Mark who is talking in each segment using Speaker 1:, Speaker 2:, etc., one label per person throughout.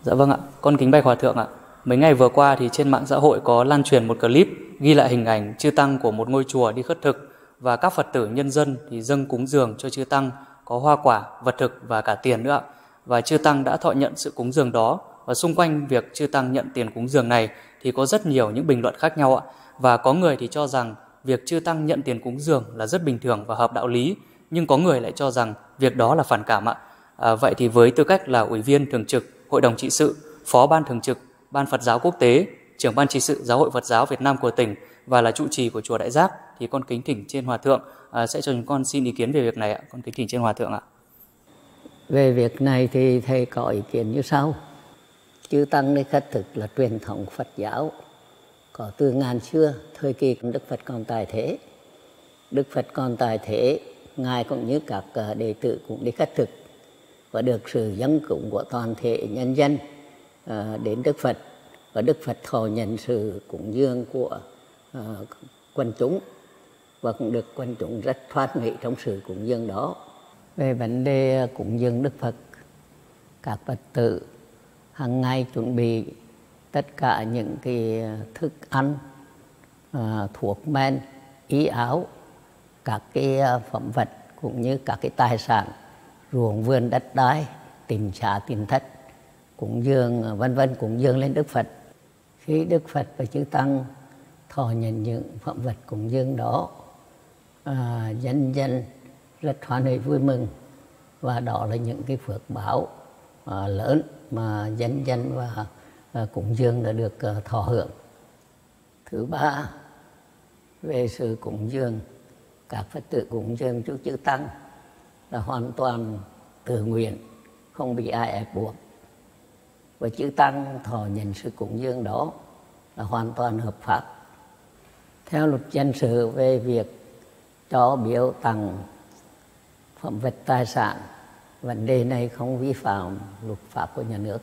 Speaker 1: Dạ vâng ạ, con kính bạch hòa thượng ạ. Mấy ngày vừa qua thì trên mạng xã hội có lan truyền một clip ghi lại hình ảnh chư tăng của một ngôi chùa đi khất thực và các Phật tử nhân dân thì dâng cúng dường cho chư tăng có hoa quả, vật thực và cả tiền nữa ạ. Và chư tăng đã thọ nhận sự cúng dường đó, và xung quanh việc chư tăng nhận tiền cúng dường này thì có rất nhiều những bình luận khác nhau ạ. Và có người thì cho rằng việc chư tăng nhận tiền cúng dường là rất bình thường và hợp đạo lý, nhưng có người lại cho rằng việc đó là phản cảm ạ. Vậy thì với tư cách là Ủy viên Thường trực Hội đồng Trị sự, Phó Ban Thường trực Ban Phật giáo Quốc tế, Trưởng Ban Trị sự Giáo hội Phật giáo Việt Nam của tỉnh và là trụ trì của chùa Đại Giác, thì con kính thỉnh trên Hòa Thượng sẽ cho chúng con xin ý kiến về việc này ạ. Con kính thỉnh trên Hòa Thượng ạ.
Speaker 2: Về việc này thì thầy có ý kiến như sau. Chư tăng đi khất thực là truyền thống Phật giáo có từ ngàn xưa, thời kỳ Đức Phật còn tại thế. Đức Phật còn tại thế, Ngài cũng như các đệ tử cũng đi khất thực và được sự dâng cúng của toàn thể nhân dân đến Đức Phật, và Đức Phật thọ nhận sự cúng dường của quần chúng và cũng được quần chúng rất thoát nghị trong sự cúng dường đó. Về vấn đề cúng dường Đức Phật, các Phật tử hàng ngày chuẩn bị tất cả những cái thức ăn, thuốc men, y áo, các cái phẩm vật cũng như các cái tài sản, ruộng vườn đất đai, tiền xá tiền thất, cúng dường vân vân, cúng dường lên Đức Phật. Khi Đức Phật và chư tăng thọ nhận những phẩm vật cúng dường đó, dân dân rất hoan hỷ vui mừng, và đó là những cái phước báo lớn mà dân dân và cúng dường đã được thọ hưởng. Thứ ba, về sự cúng dường, các Phật tử cúng dường cho chư tăng là hoàn toàn tự nguyện, không bị ai ép buộc, và chư tăng thọ nhận sự cúng dường đó là hoàn toàn hợp pháp. Theo luật dân sự về việc cho biếu tặng phẩm vật tài sản, vấn đề này không vi phạm luật pháp của nhà nước.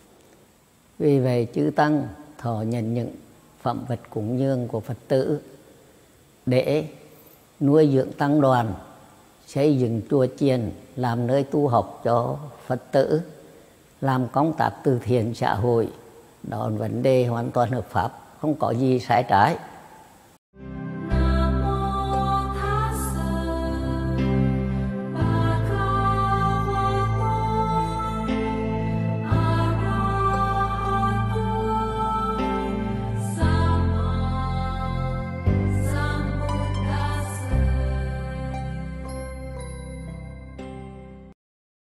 Speaker 2: Vì vậy chư tăng thọ nhận những phẩm vật cúng dường của Phật tử để nuôi dưỡng tăng đoàn, xây dựng chùa chiền, làm nơi tu học cho Phật tử, làm công tác từ thiện xã hội. Đó là vấn đề hoàn toàn hợp pháp, không có gì sai trái.